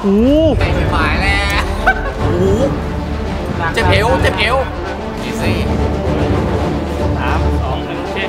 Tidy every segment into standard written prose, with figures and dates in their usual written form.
ไม่หมายแล้วโอ้เจ็บเอวอีซี่ 3 2 1เช็ค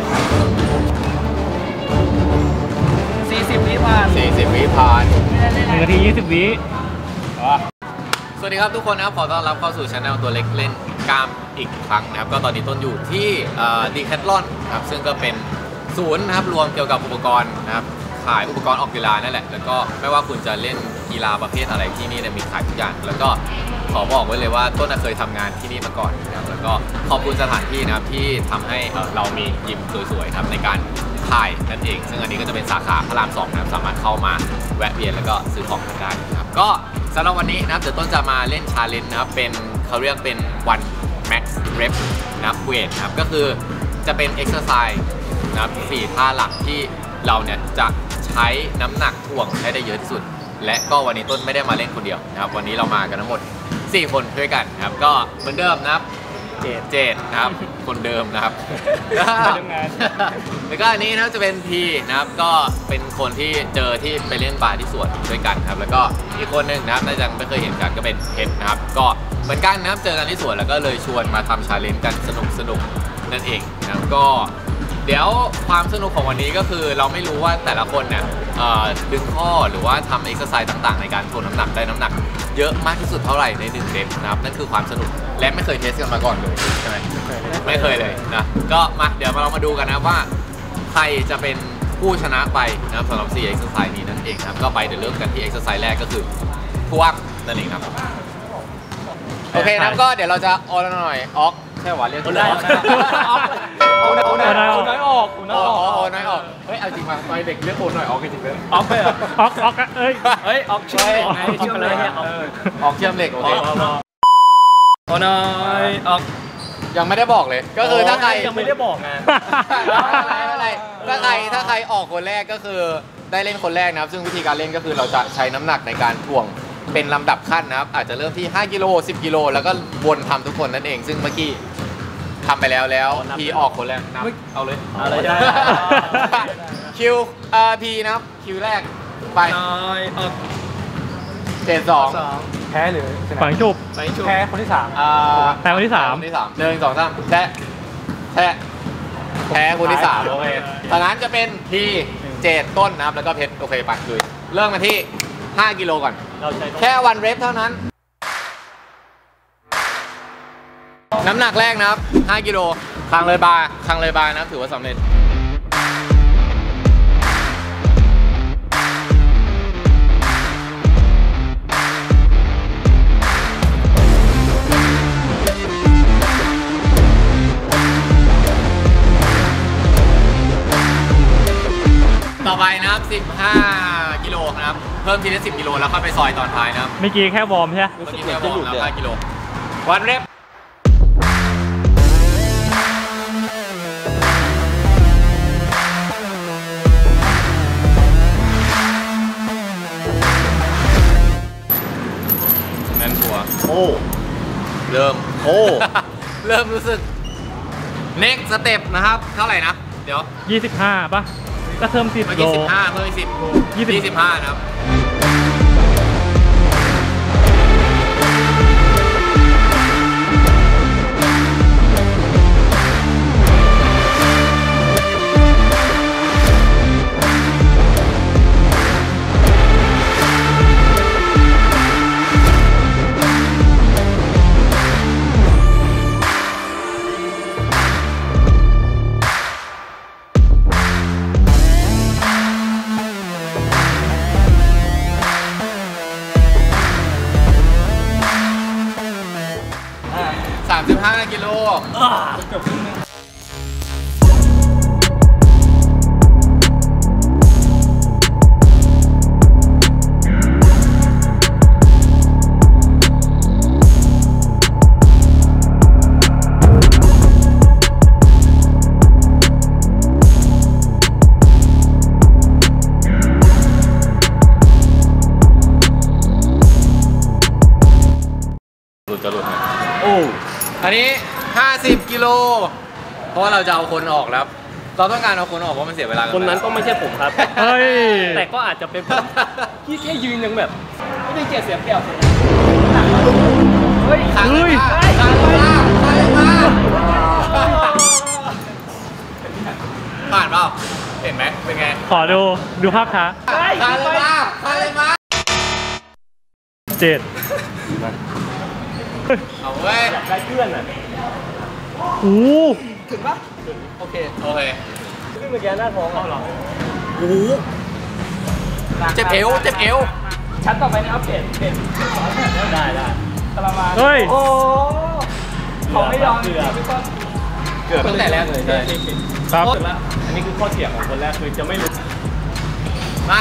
40 วิผ่าน 40 วิผ่าน 1 นาที 20 วิสวัสดีครับทุกคนนะครับขอต้อนรับเข้าสู่ช anel ตัวเล็กเล่นกล้ามอีกครั้งนะครับก็ตอนนี้ต้นอยู่ที่ดีแคทลอนครับซึ่งก็เป็นศูนย์นะครับรวมเกี่ยวกับอุปกรณ์นะครับขายอุปกรณ์ออกกีฬานั่นแหละแล้วก็ไม่ว่าคุณจะเล่นกีฬาประเภทอะไรที่นี่มีขายทุกอย่างแล้วก็ขอบอกไว้เลยว่าต้นเคยทำงานที่นี่มาก่อนนะครับแล้วก็ขอบคุณสถานที่นะครับที่ทำให้เรามียิมสวยๆครับในการถ่ายนั่นเองซึ่งอันนี้ก็จะเป็นสาขาพระราม 2นะครับสามารถเข้ามาแวะเวียนแล้วก็ซื้อของกันได้นะครับก็สำหรับวันนี้นะครับเดี๋ยวต้นจะมาเล่นชาเลนจ์นะครับเป็นเขาเรียกเป็น one max rep นะครับเวทนะครับก็คือจะเป็น exercise นะครับ4ท่าหลักที่เราเนี่ยจะใช้น้ำหนักถ่วงให้ได้เยอะที่สุดและก็วันนี้ต้นไม่ได้มาเล่นคนเดียวนะครับวันนี้เรามากันทั้งหมด4คนด้วยกันนะครับก็เหมือนเดิมนะครับเจดนะครับคนเดิมนะครับแล้วก็อันนี้นะครับจะเป็นพีนะครับก็เป็นคนที่เจอที่ไปเล่นบาร์ที่สวนด้วยกันครับแล้วก็อีกคนหนึ่งนะครับน่าจะไม่เคยเห็นกันก็เป็นเพชรนะครับก็เหมือนกันนะครับเจอกันที่สวนแล้วก็เลยชวนมาทำชาเลนจ์กันสนุกนั่นเองนะครับก็เดี๋ยวความสนุกของวันนี้ก็คือเราไม่รู้ว่าแต่ละคนเนี่ยดึงข้อหรือว่าทำเอ็กซ์ไซส์ต่างๆในการทวนน้ำหนักได้น้ำหนักเยอะมากที่สุดเท่าไหร่ใน1 เซตนะครับนั่นคือความสนุกและไม่เคยเทสกันมาก่อนเลยใช่ไหมไม่เคยเลยนะก็มาเดี๋ยวเรามาดูกันนะว่าใครจะเป็นผู้ชนะไปนะครับสำหรับ4เอ็กซ์ไซส์นี้นั่นเองครับก็ไปเดี๋ยวเริ่มกันที่เอ็กซ์ไซส์แรกก็คือทวงนั่นเองครับโอเคนะก็เดี๋ยวเราจะออนหน่อยออกใช่หวานเรียกถูกแล้วโอ้น้อยออกเฮ้ยเอาจริงมาตอนเด็กเรียกโอ้น้อยออกจริงเลยออกไปเหรอออกเอ้ยออกเชื่อมเหล็กไงเชื่อมเลยออกเชื่อมเหล็กโอเคโอ้น้อยออกยังไม่ได้บอกเลยก็คือถ้าใครยังไม่ได้บอกไงอะไรถ้าใครออกคนแรกก็คือได้เล่นคนแรกนะครับซึ่งวิธีการเล่นก็คือเราจะใช้น้ำหนักในการถ่วงเป็นลำดับขั้นนะครับอาจจะเริ่มที่5 กิโล 10 กิโลแล้วก็วนทำทุกคนนั่นเองซึ่งเมื่อกี้ทำไปแล้วพีออกคนแรกนับเอาเลยได้คิวพีนะครับคิวแรกไปออกเจน2 แพ้หรือฝังชุบแพ้คนที่3 แพ้คนที่3 1 2 3แพ้คนที่3โอเคตอนนั้นจะเป็นพีเจดต้นนะครับแล้วก็เพชรโอเคไปเลยเริ่มมาที่5 กิโลก่อนแค่วันเรฟเท่านั้นน้ำหนักแรกนะครับ5 กิโลคางเลยบาร์นะครับถือว่าสำเร็จต่อไปนะครับ15 กิโลนะครับเพิ่มทีละ10 กิโลแล้วเข้าไปซอยตอนท้ายนะครับเมื่อกี้แค่วอร์มใช่ไหมเมื่อกี้แค่วอร์มแล้ว5 กิโลวันเรฟนั่นหัวเริ่มรู้สึกเน็กสเต็ปนะครับเท่าไหร่นะเดี๋ยว 25ป่ะก็เพิ่ม10 โล 15เพิ่ม25นะครับ35 กิโลเกือบครึ่งนึงจะหลุดไหมอันนี้50 กิโลเพราะว่าเราจะเอาคนออกแล้ว เราต้องการเอาคนออกเพราะมันเสียเวลาคนนั้นต้องไม่ใช่ผมครับเฮ้ยแต่ก็อาจจะเป็นที่แค่ยืนยังแบบตี7เสียเปรียบเฮ้ยคางเลยคางมาผ่านเปล่าเห็นไหมเป็นไงขอดูภาพช้าคางเลยมา 7 เอาเว้ยได้เพื่อนอ่ะโอ้ถึงปะโอเคขึ้นเมื่อกี้หน้าท้องเหรอโอ้เจ็บเอวชั้นต่อไปนะครับเปลี่ยนได้ประมาณเฮ้ยโอ้เขาไม่ยอมเกือบตั้งแต่แรกเลยใช่ครับอันนี้คือข้อเสียของคนแรกคือจะไม่รู้มา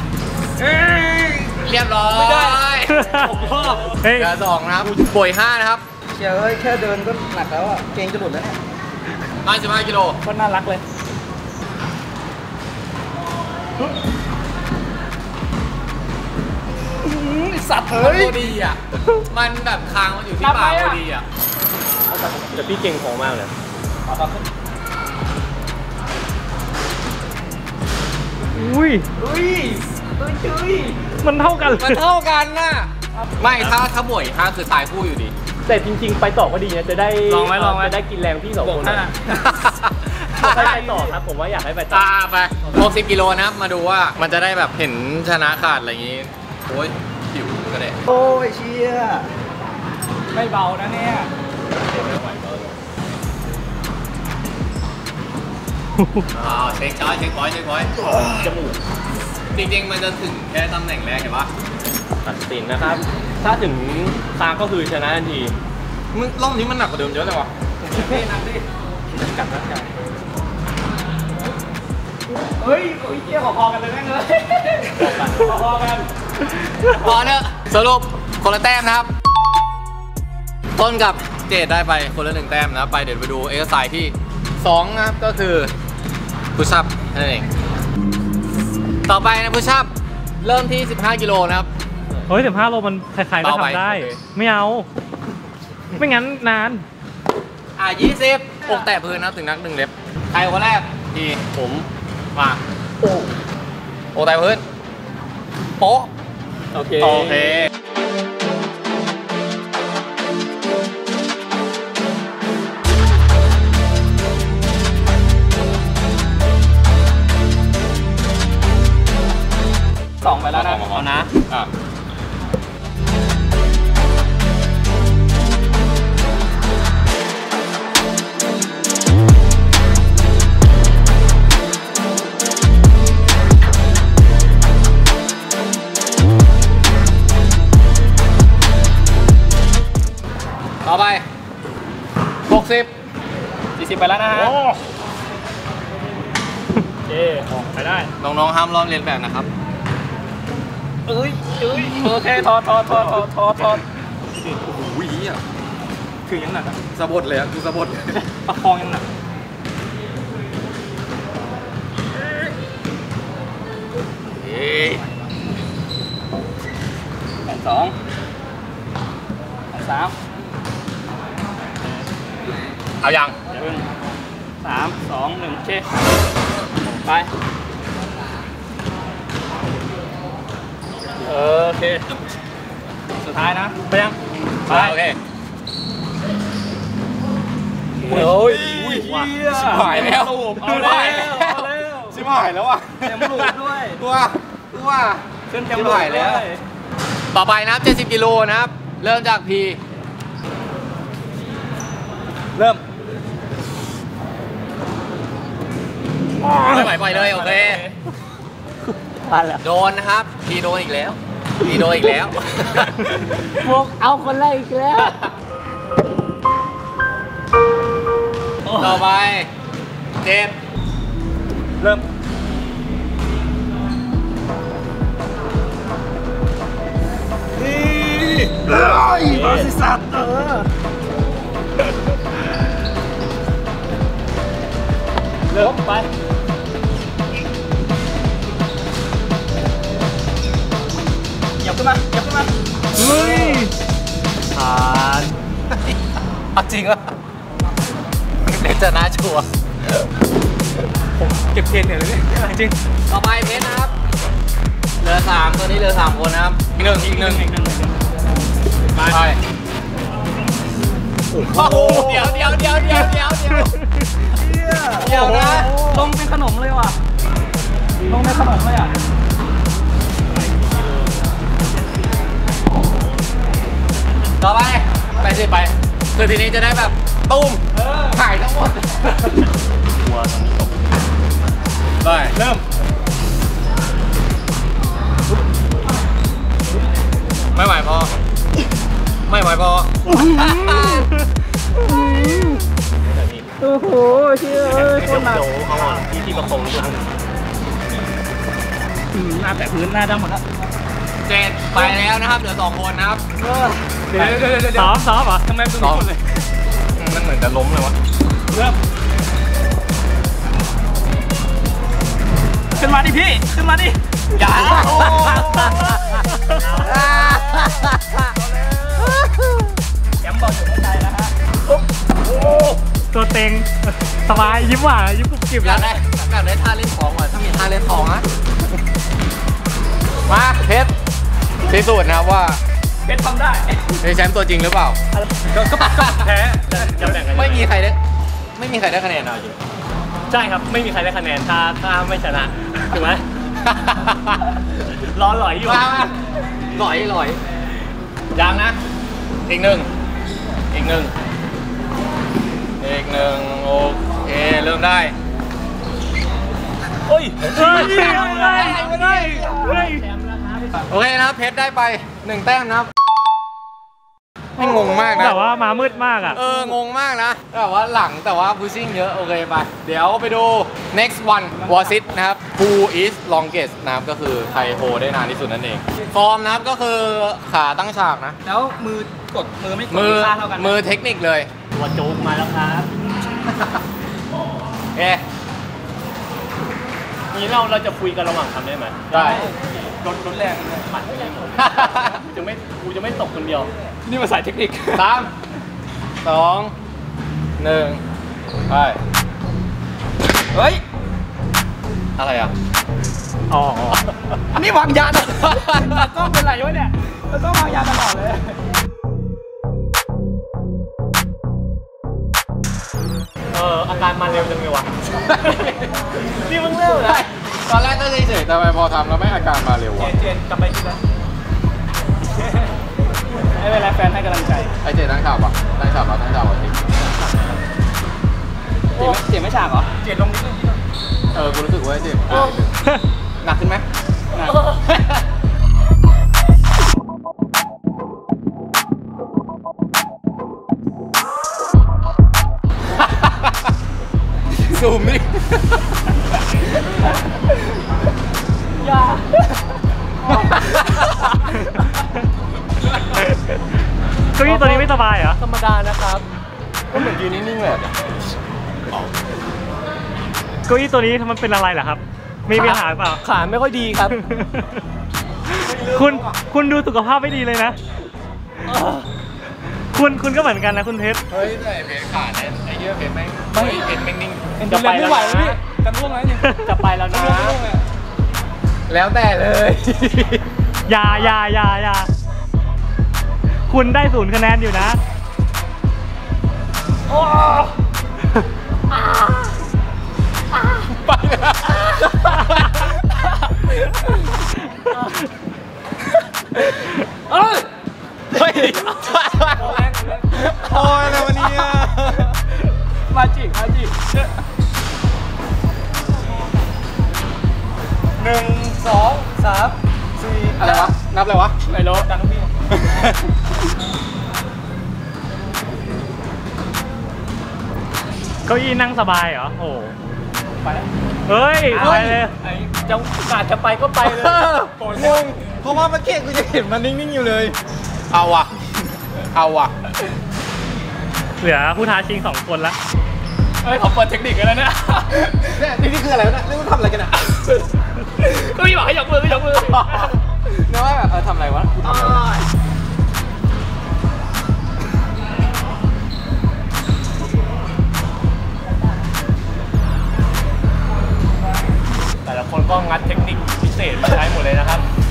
เรียบร้อยไม่ได้ผมชอบเฮ้ยเดี๋ยว2นะครับป่วย5นะครับเชียร์แค่เดินก็หนักแล้วอ่ะเกงจะหลุดแล้วเนี่ย 55 กิโลก็น่ารักเลยสัตว์มันเฮ้ยพอดีอ่ะมันแบบคางมันอยู่ที่ปากพอดีอ่ะแต่พี่เก่งของมากเลยอุ้ย มันเท่ากันเลยมันเท่ากันน่ะไม่ถ้าบ่วย5คือตายคู่อยู่ดีแต่จริงๆไปต่อก็ดีนะจะได้ลองไหมจะได้กินแรงพี่2 คนไปต่อครับผมว่าอยากให้ไปต่อไป60 กิโลนะครับมาดูว่ามันจะได้แบบเห็นชนะขาดอะไรอย่างงี้โอ้ยผิวก็ได้โอ้ยเชียไม่เบานะเนี่ยเช็คช้อยจมูกจริงๆมันจะถึงแค่ตำแหน่งแรกเห็นปะตัดสินนะครับ ถ้าถึงคางก็คือชนะทันทีรอบนี้มันหนักกว่าเดิมเยอะเลยวะหนักดิกัดร่างกายเฮ้ยเกี่ยวพอกันเลยแม่งเลยพอกันพอเนอะสรุปคนละแต้มนะครับต้นกับเจดได้ไปคนละ1 แต้มนะไปเดี๋ยวไปดูเอ็กซ์ไซส์ที่2นะครับก็คือพุชอัพนั่นเองต่อไปนะพุชอัพเริ่มที่15 กิโลนะครับเฮ้ย15 โลมันใครๆก็ทำได้ ไม่เอา ไม่งั้นนาน 20อกแตะพื้นนะถึงนัก1 เล็บใครคนแรกทีผมมาอกแตะพื้นโป๊ะโอเค2ไปแล้วนะเอานะต่อไป60 40ไปแล้วนะฮะโอเคไปได้น้องๆห้ามลอกเลียนแบบนะครับโอเคทอดโอ้โหอ่ะคือยังหนักอ่ะสะบดเลยอ่ะคือสะบดประคองยังหนัก82 83 เอายัง 3 2 1โอเคไปโอเคสุดท้ายนะไปยังไปโอเคโอ้ยชิบหายแล้วชิบหายแล้วอ่ะเต็มลูกด้วยตัวขึ้นเต็มลูกแล้วต่อไปนะครับ70 กิโลนะครับเริ่มจาก P เริ่มไม่ไหวไปเลยโอเคโดนนะครับพีโดนอีกแล้วพวกเอาคนแรกอีกแล้วต่อไปเจ็บเริ่มบาสิสัตว์เริ่มไปยับขึ้นมาเฮ้ยผ่านจริงวะเดี๋ยวจะน่าชัวร์ผมเก็บเทรนเนี่ยเลยจริงต่อไปเพชรนะครับเหลือ3ตัวนี้เหลือ3คนนะครับอีกหนึ่งไปโอ้โหเดี๋ยวนะลงเป็นขนมเลยว่ะลงเป็นขนมเลยอ่ะต่อไปสิไปคือทีนี้จะได้แบบตุ้มถ่ายทั้งหมดหัวตรงนี้ตกได้เริ่มไม่ไหวพอโอ้โหเชื่อคนหนักเขาอ่ะที่ประคองด้วยหน้าแต่พื้นหน้าดำหมดแล้ว 7ไปแล้วนะครับเหลือ2คนนะครับเดี๋ยวซ้อมเหรอทำไมเป็นคนเลยมันเหมือนจะล้มเลยวะเริ่มขึ้นมาดิพี่ขึ้นมาดิอย่าแชมป์บอลอยู่ในใจนะฮะตัวเต็งสบายยิ้มหวานยิ้มกรุบกริบแล้วอยากได้ท่าเล่นของว่ะถ้ามีท่าเล่นของนะมาเพชรพิสูจน์นะครับว่าเพชรทำได้เป็นแชมป์ตัวจริงหรือเปล่าก็แพ้จะแบ่งกันไม่มีใครได้คะแนนเอาจริงใช่ครับไม่มีใครได้คะแนนถ้าไม่ชนะถูกไหมร้อนหลอยอยู่หลอยยังนะอีกหนึ่งโอเคเริ่มได้โอ้ยโอเคนะครับเพชรได้ไป1แต้มนะครับให้งงมากนะแต่ว่ามามืดมากอ่ะงงมากนะแต่ว่าหลังแต่ว่า pushing เยอะโอเคไปเดี๋ยวไปดู next one was it นะครับ who is longest นะครับก็คือใครโฮได้นานที่สุดนั่นเองฟอร์มนะครับก็คือขาตั้งฉากนะแล้วมือกดมือไม่กดค่าเท่ากันมือเทคนิคเลยตัวโจ๊กมาแล้วครับนี่เราจะคุยกันระหว่างทำได้ไหมได้รถแรงปัดไม่แรงกูจะไม่ตกคนเดียวนี่มาสายเทคนิค 3 2 1ไปเฮ้ยอะไรอ่ะอ๋อนี่วางยาตลอดกล้องเป็นไรวะเนี่ยแล้วก็วางยาตลอดเลยอาการมาเร็วจังเลยวะนี่มึงเร็วเลยตอนแรกก็เฉยๆแต่พอทำแล้วไม่อาการมาเร็ววะเจนกลับไปที่นั่นไม่เป็นไรแฟนให้กำลังใจไอเจตั้งฉากปะตั้งฉากจริงเจ็บไม่ฉากเหรอเจ็บลงนิดนึงกูรู้สึกว่าเจ็บหนักขึ้นไหมซูมนี่อย่าเก้าอี้ตัวนี้ไม่สบายเหรอธรรมดานะครับก็เหมือนยืนนิ่งๆเลยเก้าอี้ตัวนี้มันเป็นอะไรเหรอครับมีปัญหาเปล่าขาไม่ค่อยดีครับคุณดูสุขภาพไม่ดีเลยนะคุณก็เหมือนกันนะคุณเพชรเฮ้ยแต่เพชรขาเนี่ยไอ้เหี้ยเพชรแม่งเพชรแม่งนิ่งจะไปไม่ไหวแล้วพี่กันร่วงแล้วนี่จะไปแล้วนะแล้วแต่เลยอย่าคุณได้0 คะแนนอยู่นะไปเฮ้ยโอ้ยอะไรวะเนี่ยมาจิ1 2 3 4 อะไรวะนับเลยวะไม่รู้ดังพี่เก้าอี้นั่งสบายเหรอโอ้ไปแล้วเฮ้ยไปเลยจะไปก็ไปเลยงงเพราะว่าเมื่อกี้กูจะเห็นมันนิ่งๆอยู่เลยเอาว่ะเหลือผู้ท้าชิง2 คนละเขาเปิดเทคนิคกันแล้วเนี่ยนี่คืออะไรวะเนี่ยนี่มันทำอะไรกันอ่ะก็มีบอกให้ยกมือนึกว่าแบบทำอะไรวะกูทำอะไรแต่ละคนก็งัดเทคนิคพิเศษมาใช้หมดเลยนะครับ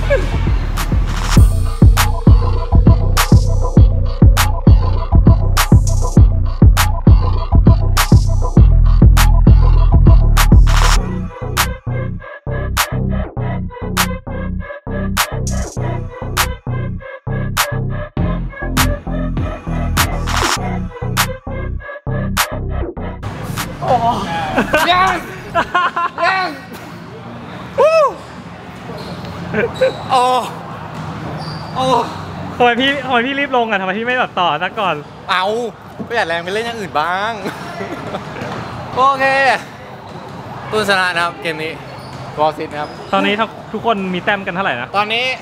ยังโอ้ทำไมพี่รีบลงอ่ะทำไมพี่ไม่แบบต่อซะก่อนเอาประหยัดแรงไปเล่นอย่างอื่นบ้าง โอเคตุนชนะนะครับเกมนี้วอลซิตนะครับตอนนี้ทุกคนมีแต้มกันเท่าไหร่นะตอนนี้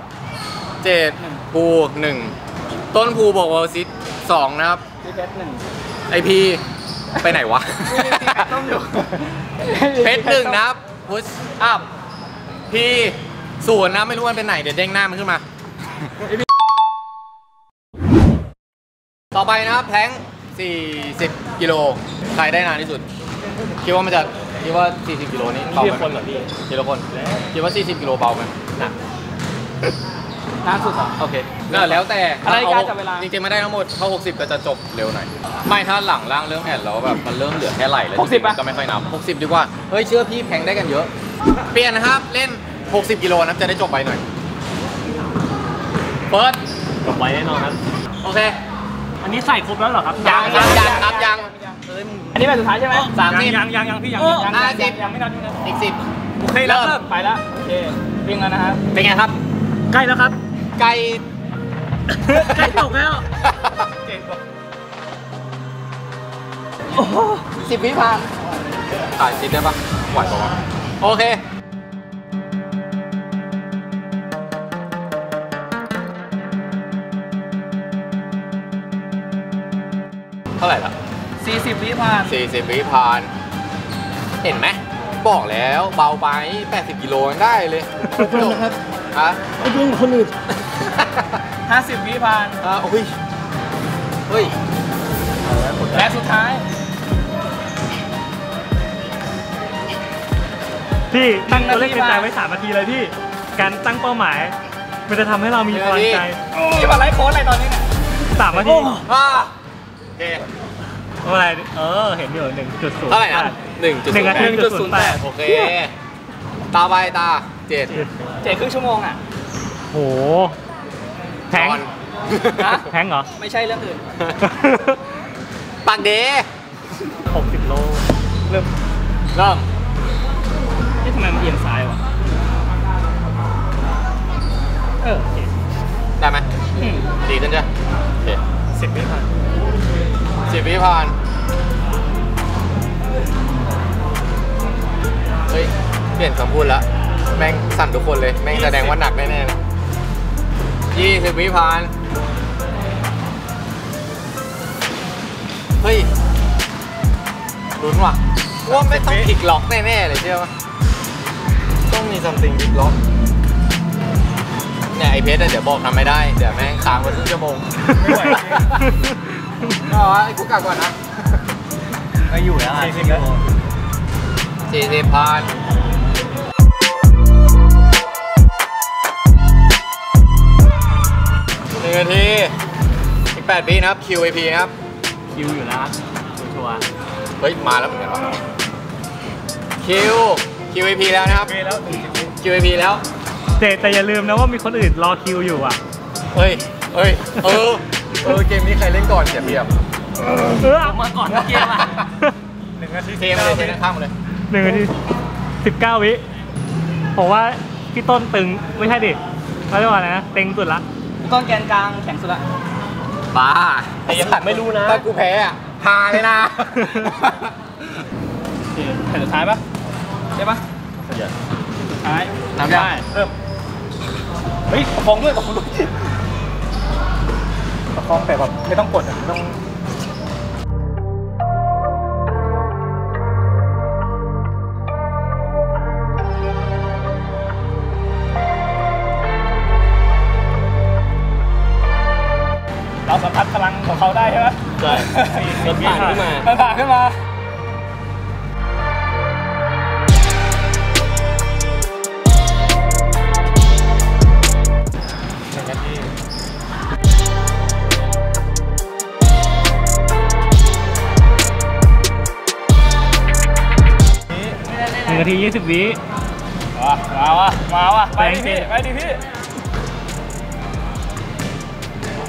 7ภู1ต้นภูบอกวอลซิต2นะครับพี่เพชร1 ไอพีไปไหนวะเพชร1นะครับพุชอัพพี0นะไม่รู้มันเป็นไหนเดี๋ยวเด้งหน้ามันขึ้นมาต่อไปนะครับแทง40 กิโลใครได้นานที่สุดคิดว่า40 กิโลนี้เบาไหมคนเหรอพี่ทีละคนคิดว่า40 กิโลเบาไหมหนักนานสุดโอเคแล้วแต่อะไรการจับเวลาจริงๆไม่ได้ทั้งหมดเข้า60ก็จะจบเร็วหน่อยไม่ถ้าหลังล่างเริ่มแอนแล้วแบบมันเริ่มเหลือแค่ไหลแล้ว60ก็ไม่ค่อยนับ60ดีกว่าเฮ้ยเชื่อพี่แพงได้กันเยอะเปลี่ยนนะครับเล่น60 กิโลนะจะได้จบไปหน่อยเปิดจบไว้แน่นอนครับโอเคอันนี้ใส่ครบแล้วเหรอครับยังอันนี้แบบสุดท้ายใช่ไหม 30ยังพี่ยังไม่นับอีก10 โอเคเริ่มไปแล้วโอเควิ่งแล้วนะครับเป็นไงครับใกล้แล้วครับใกล้ตกแล้ว 10 วิผ่านถ่าย10ได้ปะไหวปะวะโอเคเท่าไหร่ละ 40 วิผ่าน 40 วิผ่านเห็นไหมบอกแล้วเบาไป80 กิโลยังได้เลยจบนะครับไม่ยุ่งคนอื่น50 วิผ่านโอ้ยเฮ้ยและสุดท้ายพี่ตั้งตัวเลขเป็นใจไว้3 นาทีเลยพี่การตั้งเป้าหมายมันจะทำให้เรามีพลังใจพี่มาไลฟ์โค้ดอะไรตอนนี้เนี่ย 3 นาทีโอเคอะไรเห็นอยู่1.0 เท่าไหร่นะ1.08โอเคตาไปตา 7ครึ่งชั่วโมงอ่ะโหแพงเหรอไม่ใช่เรื่องอื่นปักเด 60 โลเริ่มทำไมมันเอียงซ้ายวะได้ไหมดีขึ้นจ้ะโอเค 10 วิผ่าน 10 วิผ่านเฮ้ยเปลี่ยนคำพูดแล้วแม่งสั่นทุกคนเลยแม่งแสดงว่าหนักแน่ๆเลย20 วิผ่านเฮ้ยลุ้นว่ะว่าไม่ต้องพลิกล็อกแน่ๆเลยเชื่อป่ะต้องมี something พลิกล็อกเนี่ยไอเพชรเดี๋ยวบอกทำไม่ได้เดี๋ยวแม่งค้างไว้ครึ่งชั่วโมงไม่ไหวไอ้กูกลับก่อนนะไม่อยู่แล้ว 40 ผ่าน1 นาทีอีก8 วินะครับ QAP นะครับคิวอยู่นะชัวร์เฮ้ยมาแล้วเหมือนกันวะQAP แล้วนะครับ QAP แล้วแต่อย่าลืมนะว่ามีคนอื่นรอคิวอยู่อ่ะเฮ้ยเกมนี้ใครเล่นก่อนเสียเปรียบมาก่อนเกมอ่ะ 1 นาทีเทเลยข้ามเลย 1 นาที 19 วิผมว่าพี่ต้นตึงไม่ใช่ดิเขาเรียกว่าอะไรนะเต็งสุดละต้นแกนกลางแข็งสุดละบ้าแต่ยังไม่รู้นะถ้ากูแพ้อ่ะพาเลยนะแผ่นสุดท้ายปะใช่ปะสุดท้ายทำได้เริ่มเฮ้ยประคองด้วยประคองแต่แบบไม่ต้องกดอ่ะต้องเราสัมผัสพลังของเขาได้ใช่ไหมใช่มันผ่านขึ้นมา 1 นาที 20 วิมาว่ะไปดิพี่1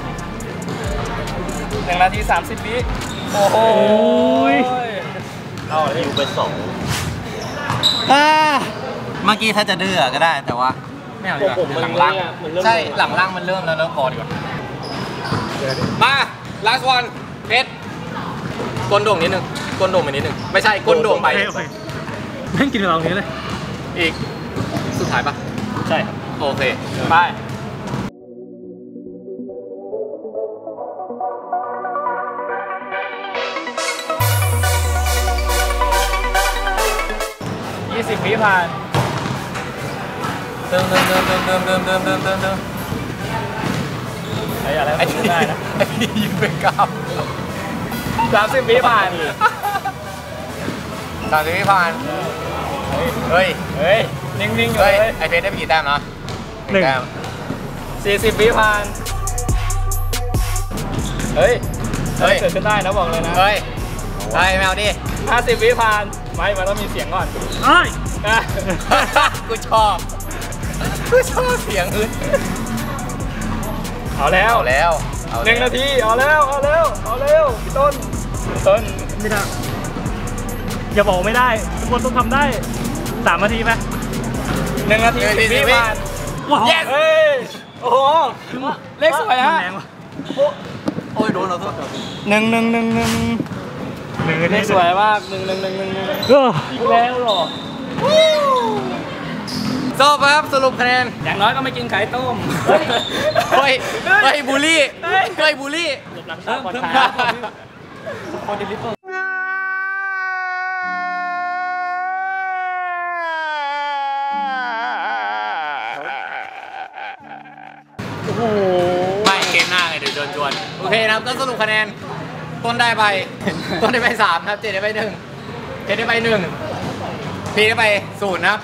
นาที 30 วิโอ้โหเอาฮิวเป็น2 เมื่อกี้ถ้าจะดื้อก็ได้แต่ว่าไม่เอาดีกว่าหลังล่างใช่หลังล่างมันเริ่มแล้วพอดีกว่ามา last one เพชรก้นโด่งนิดนึงก้นโด่งไปนิดนึงไม่ใช่ก้นโด่งไปแม่งกินเรานี้เลยอีกสุดท้ายปะใช่ครับโอเคไป20 วิผ่านเติมไอ้อะไรไม่ได้นะไอ้พี่ยิงไปกลับ 30 วิผ่าน 30 วิผ่านเฮ้ยนิ่งๆอยู่เลเลยไอเพชรได้ไปกี่แต้มเนาะ1 แต้ม 40 วิผ่านเฮ้ยเกิดขึ้นได้นะบอกเลยนะเฮ้ยแมวดิ 50 วิผ่านไม่มันต้องมีเสียงก่อนกูชอบเสียงอื่นเอาแล้ว1 นาทีเอาแล้วพี่ต้นไม่ได้อย่าบอกไม่ได้ทุกคนต้องทำได้3 นาทีไหม 1 นาที10 วิผ่านเฮ้ยโอ้โหเลขสวยฮะโอ้ยโดนเราทุกเลขสวยมาก1อีกแล้วหรอจบครับสรุปคะแนนอย่างน้อยก็ไม่กินไข่ต้มเฮ้ยบูลลี่หลบหลังตาก่อนครับคนดิลิเวอร์ไม่เกมหน้าไงเดี๋ยวจวนโอเคนะครับก็สรุปคะแนนต้นได้ไป3ครับเจได้ไป1เพชรได้ไป1พีได้ไป0นะครับ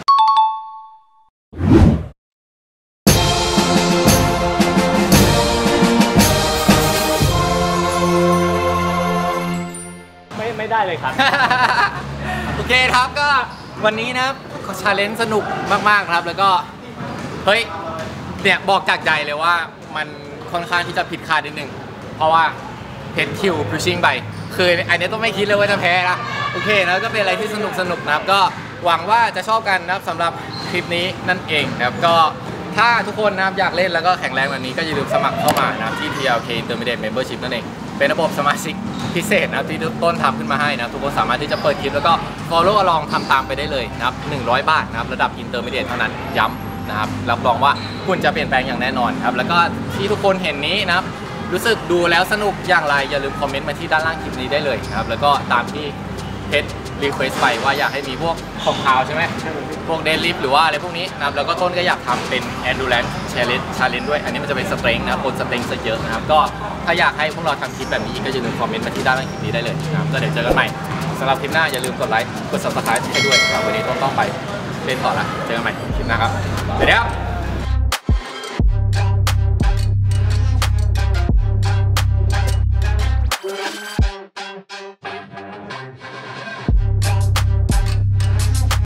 ไม่ได้เลยครับโอเคครับก็วันนี้นะครับชาเลนจ์สนุกมากๆครับแล้วก็เฮ้ยเนี่ยบอกจากใจเลยว่ามันค่อนข้างที่จะผิดคาดนิดนึงเพราะว่าเพชรคิวพุชชิ่งไปคืออันนี้ต้องไม่คิดเลยว่าจะแพ้นะโอเคแล้วก็เป็นอะไรที่สนุกนะครับก็หวังว่าจะชอบกันนะครับสำหรับคลิปนี้นั่นเองนะครับก็ถ้าทุกคนนะครับอยากเล่นแล้วก็แข็งแรงแบบนี้ก็อย่าลืมสมัครเข้ามานะครับที่ TLK Intermediate Membership นั่นเองเป็นระบบสมาชิกพิเศษนะครับที่ต้นทำขึ้นมาให้นะทุกคนสามารถที่จะเปิดคลิปแล้วก็ follow along ทำตามไปได้เลยนะครับ100 บาทนะครับระดับ Intermediate เท่านั้นย้ำนะครับรับรองว่าคุณจะเปลี่ยนแปลงอย่างแน่นอนครับแล้วก็ที่ทุกคนเห็นนี้นะครับรู้สึกดูแล้วสนุกอย่างไรอย่าลืมคอมเมนต์มาที่ด้านล่างคลิปนี้ได้เลยนะครับแล้วก็ตามที่เพชรรีเควสไปว่าอยากให้มีพวกของข่าวใช่ไหมพวกเดนลิฟหรือว่าอะไรพวกนี้นะครับแล้วก็ต้นก็อยากทำเป็น endurance challenge ด้วยอันนี้มันจะเป็นสเตรนท์นะครับคนสเตรนท์เยอะนะครับก็ถ้าอยากให้พวกเราทำคลิปแบบนี้ก็อย่าลืมคอมเมนต์มาที่ด้านล่างคลิปนี้ได้เลยนะครับก็เดี๋ยวเจอกันใหม่สำหรับคลิปหน้าอย่าลืมกดไลค์กด subscribe ให้ด้วยครับวันนี้ต้องไปเล่นต่อละเจอกันใหม่คลิปหน้าครับสวัสดีครับ